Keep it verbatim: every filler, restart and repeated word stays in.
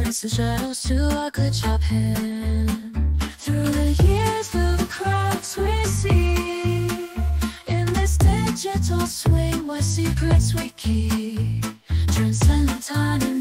dance the shadows to a good job hand. Through the years, through the cracks we see, in this digital swing where secrets we keep, transcendent time.